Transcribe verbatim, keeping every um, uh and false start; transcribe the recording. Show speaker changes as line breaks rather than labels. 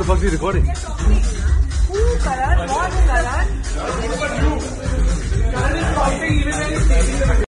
fuck are you recording?
Ooh, Karan, what, Karan?